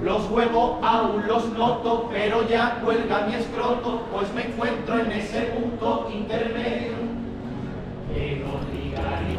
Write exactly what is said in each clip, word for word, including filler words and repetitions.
Los huevos aún los noto, pero ya cuelga mi escroto, pues me encuentro en ese punto intermedio. Pero digáis.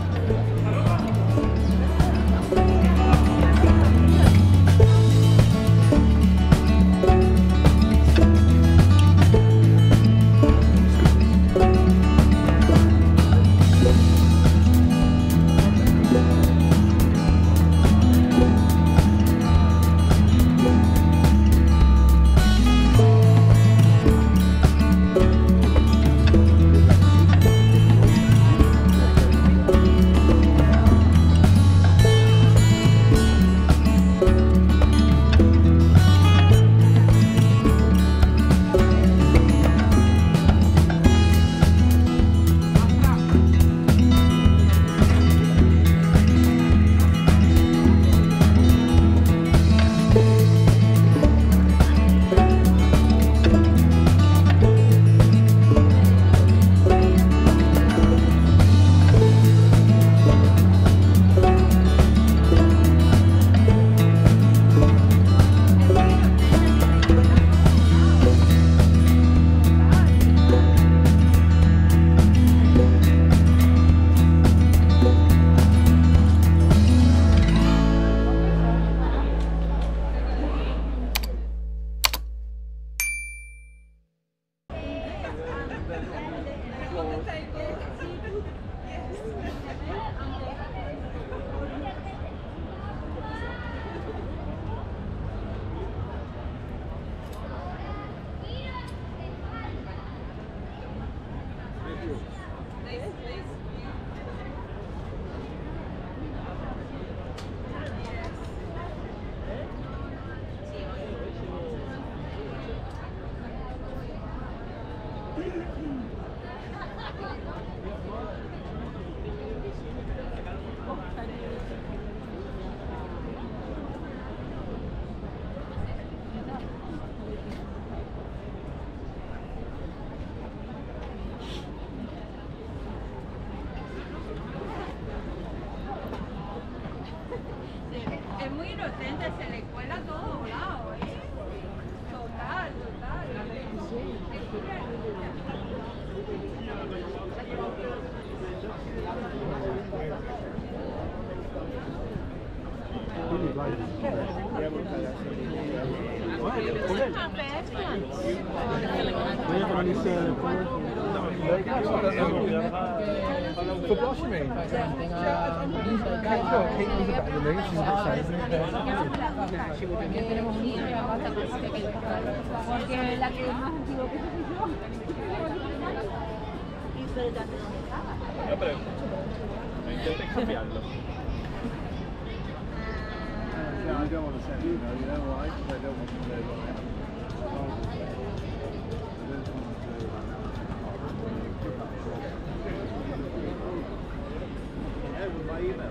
Es muy inocente, se le cuela todo volado, ¿eh? Total, total. Football, you mean? Sure, Kate was about the league, she's También tenemos un niño y vamos a conseguir que porque la que es más antigua que soy yo. Y pero ya te Una pregunta. Intenten cambiarlo. Yeah, I don't want to send you, know, you know why? Because I don't want to play on it. I don't want to. Yeah, with my email.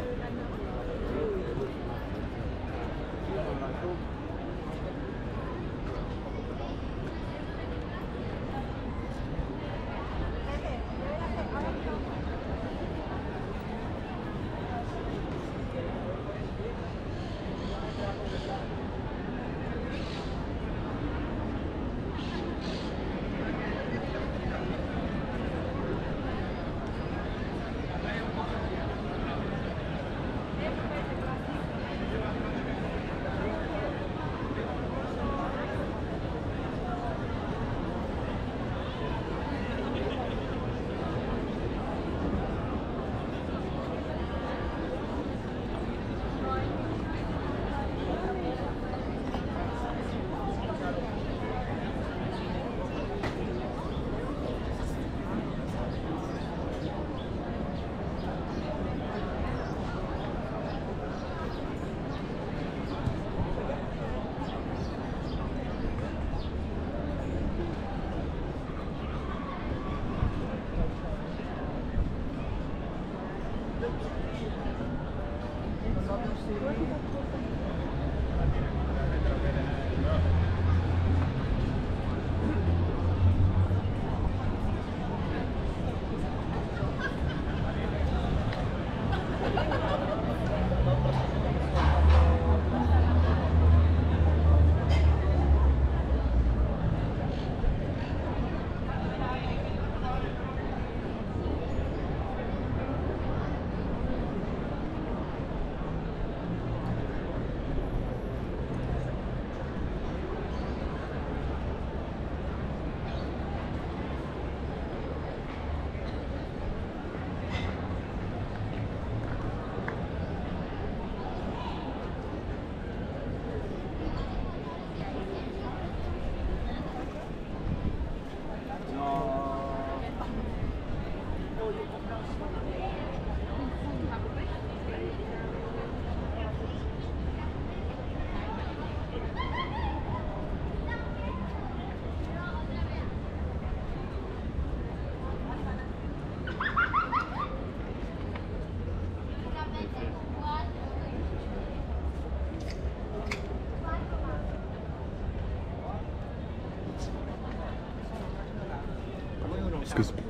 Excuse me.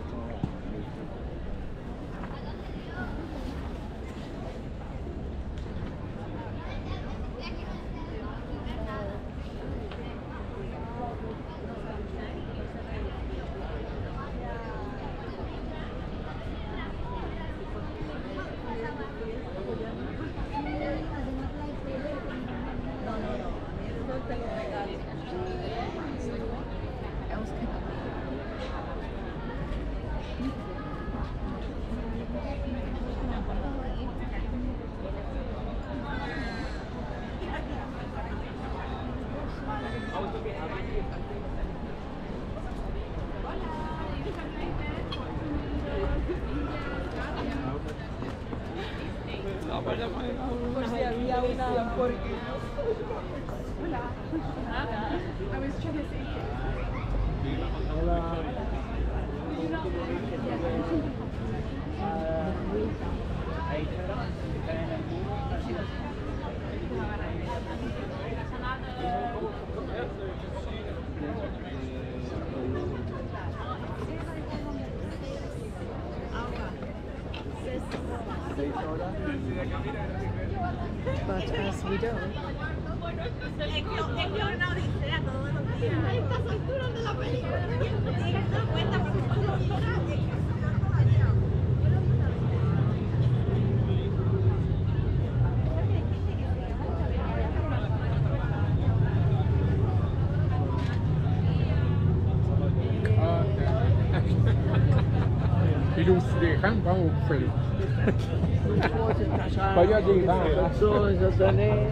Por si había una porque... But as we don't. Es que es una odisea todos los días. A estas alturas de la película. Sí, te das cuenta porque cuando mira, es que está todo allá. Y luz dejan, vamos, pero. Vaya allí, vamos. Eso, eso tiene.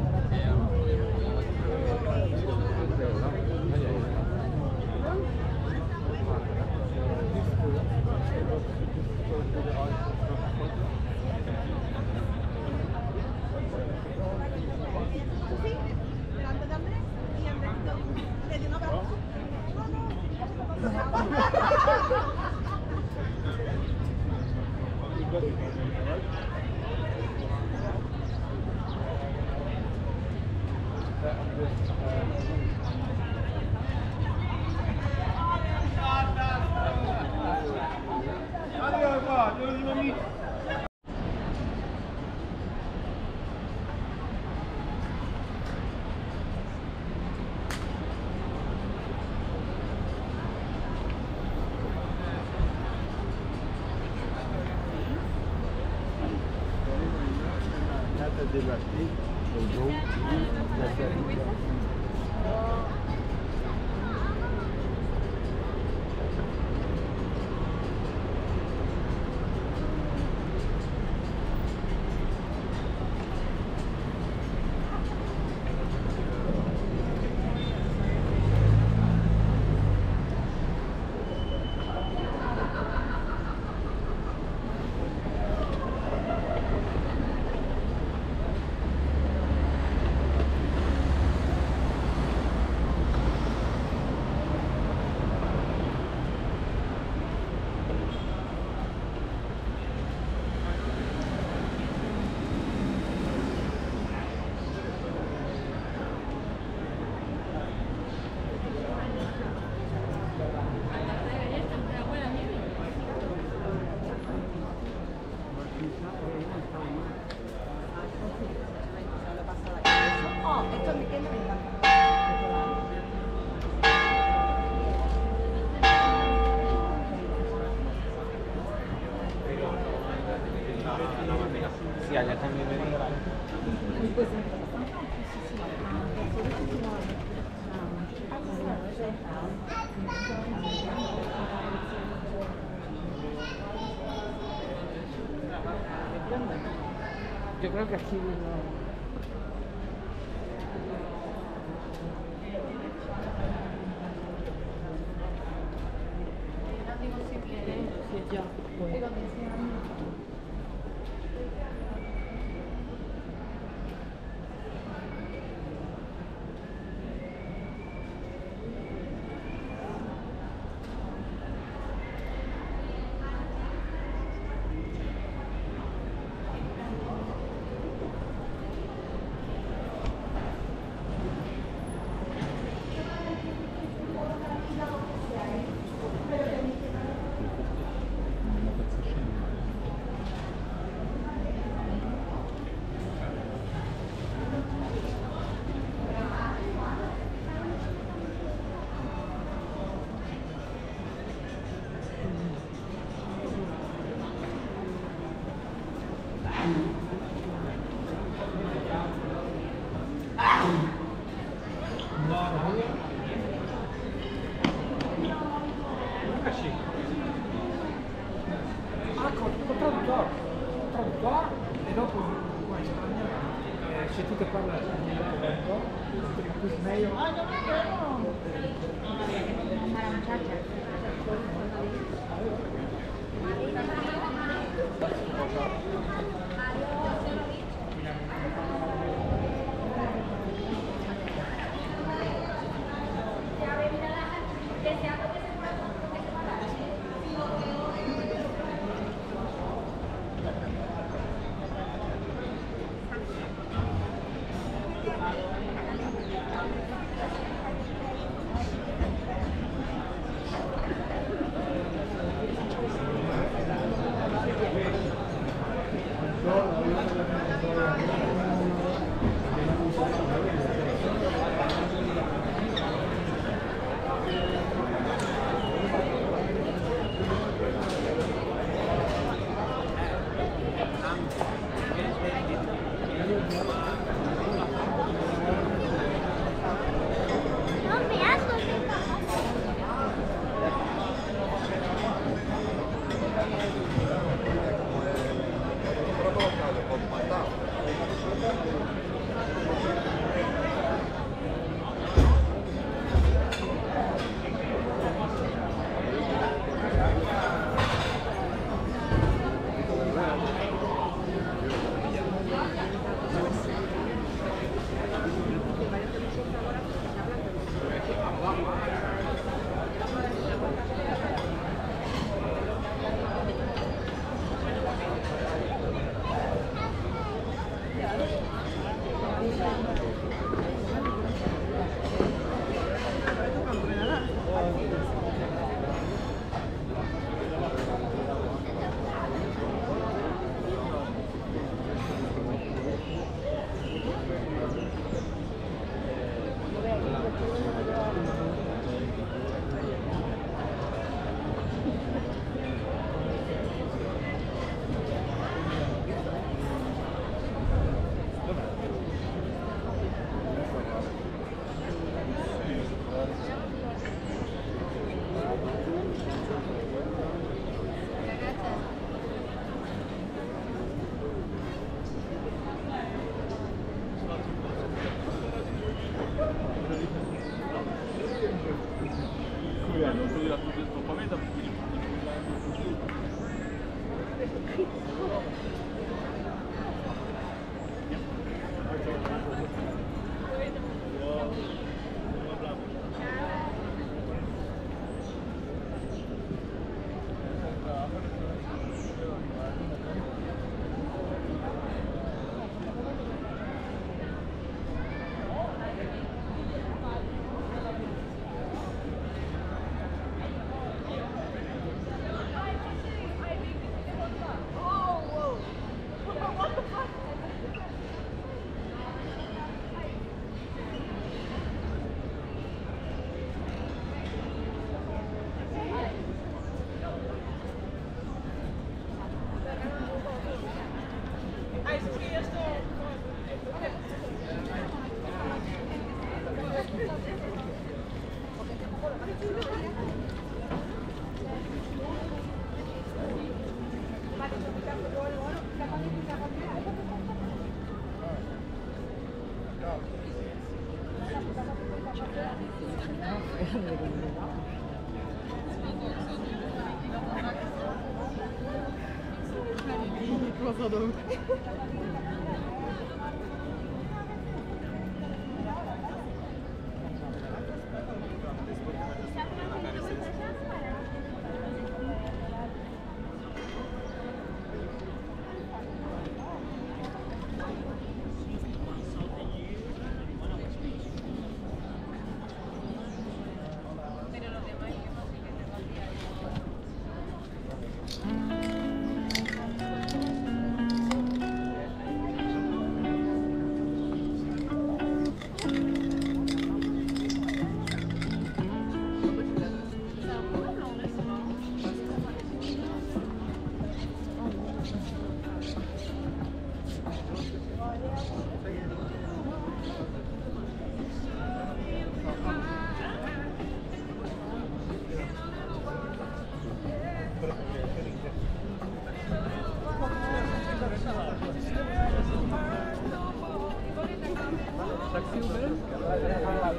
Delante de Andrés y Andrés le dio un abrazo. Sí, allá también me digo. Yo creo que aquí no.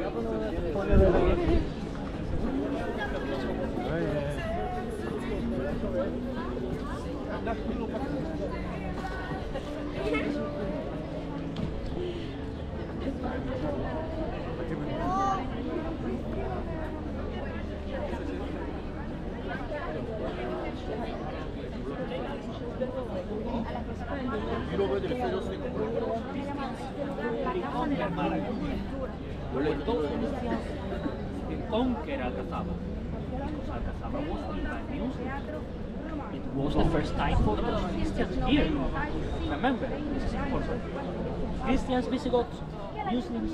Conquer Alcazaba. Because Alcazaba was built by music. It was the first time for the Christians here. Remember, this is important. Christians, Visigoths, Muslims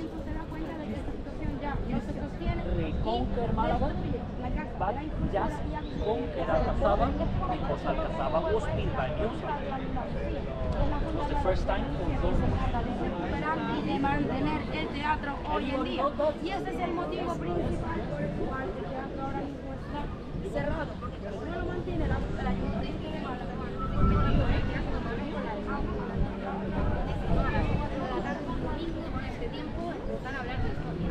reconquer Malaga, but just conquer Alcazaba because Alcazaba was built by music. It was the first time for those de mantener el teatro hoy en día. Y ese es el motivo principal por el cual el teatro ahora mismo está cerrado, porque como no lo mantiene la, el ayuntamiento de Málaga, con este tiempo están a hablar de historia.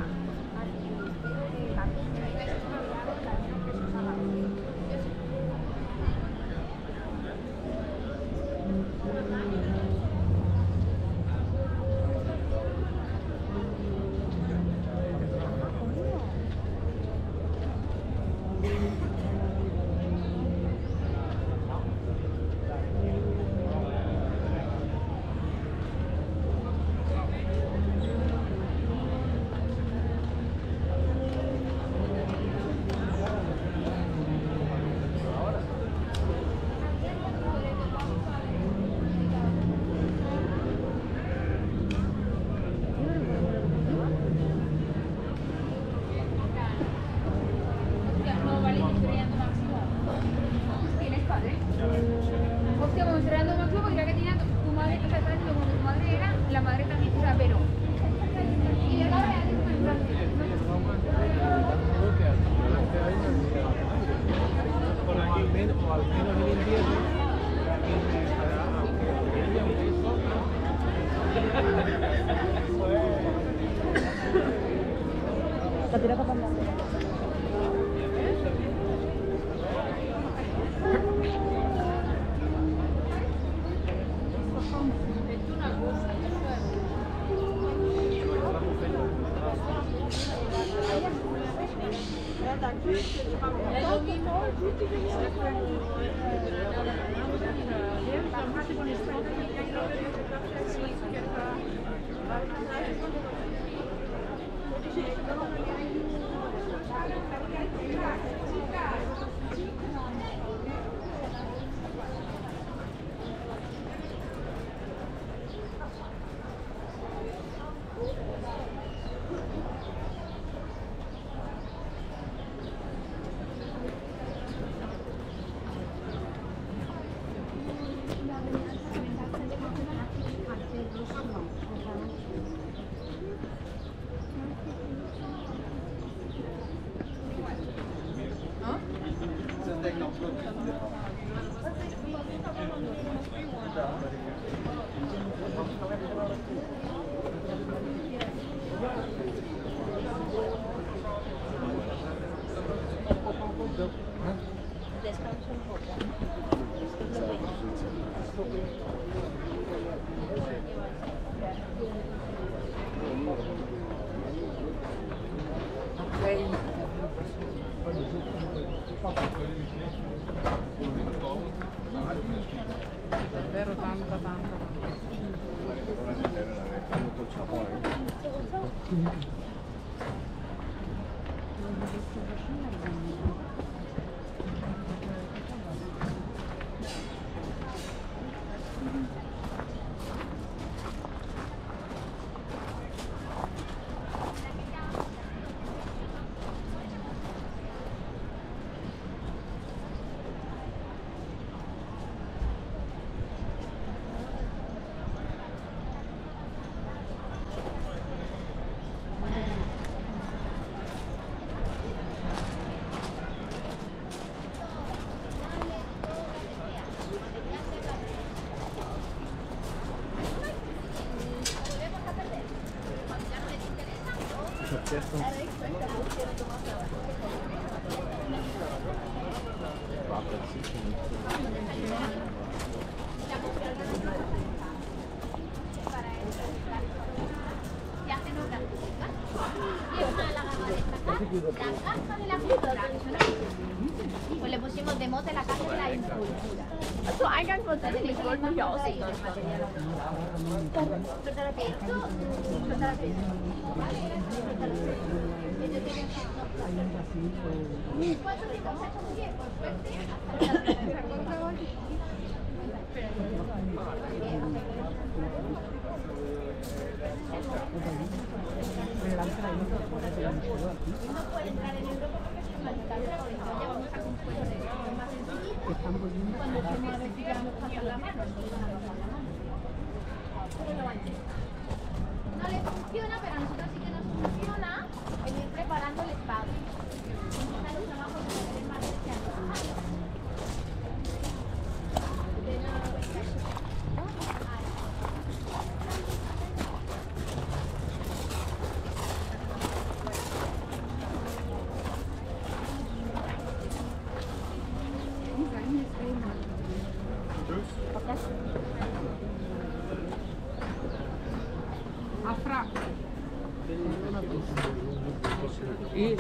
Davvero tanta tanta. orquesta. Pues le pusimos de mote la casa de la incultura. Su Eingangsmutter ist nicht wohl nicht aussehen. No le funciona, pero a nosotros sí que nos funciona venir preparando el espacio. Los trabajos de más Afra. Y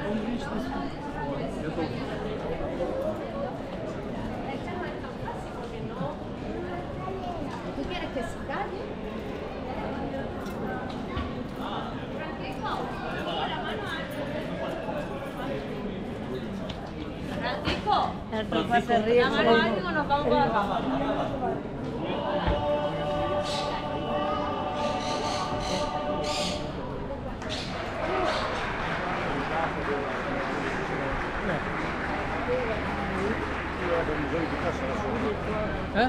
¿Tú quieres que se calle? Francisco, Francisco, se ríe. llámalo a alguien o nos vamos para acá. ¿Eh?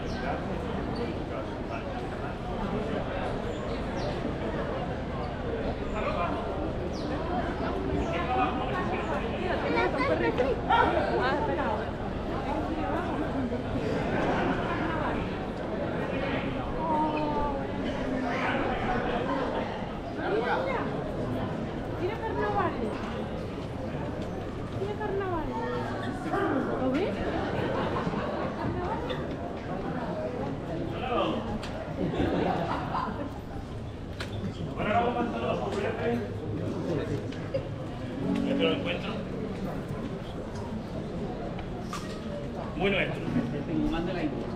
Tiene carnaval. Tiene carnaval. ¿Lo ves? Yo te lo encuentro muy nuestro. Más de la India.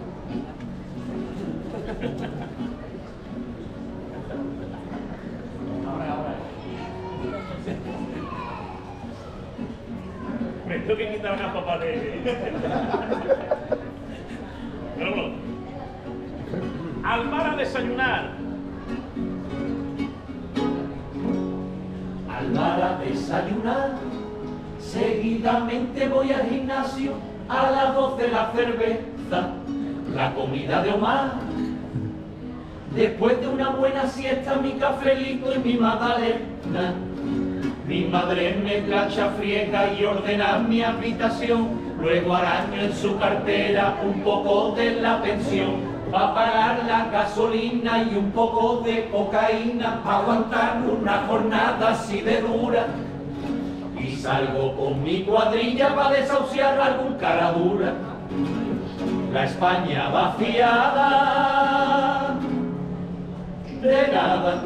Me tengo que quitar una papa de... Pero bueno. Al mar a desayunar. Al bar a desayunar, seguidamente voy al gimnasio, a las doce la cerveza, la comida de Omar. Después de una buena siesta, mi cafelito y mi magdalena. Mi madre me plancha, friega y ordena mi habitación. Luego araño en su cartera un poco de la pensión. Va a pagar la gasolina y un poco de cocaína para aguantar una jornada así de dura. Y salgo con mi cuadrilla para desahuciar algún cara dura. La España vaciada de nada.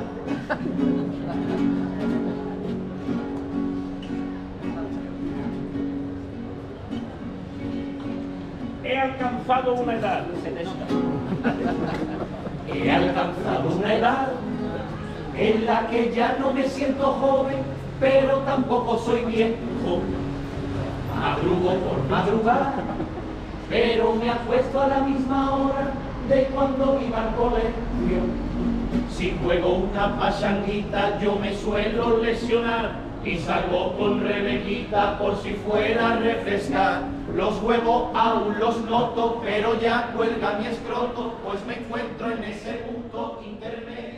He alcanzado una edad. He alcanzado una edad en la que ya no me siento joven, pero tampoco soy viejo. Madrugo por madrugar, pero me acuesto a la misma hora de cuando iba al colegio. Si juego una pachanguita yo me suelo lesionar y salgo con Rebequita por si fuera a refrescar. Los huevos aún los noto, pero ya cuelga mi escroto, pues me encuentro en ese punto intermedio.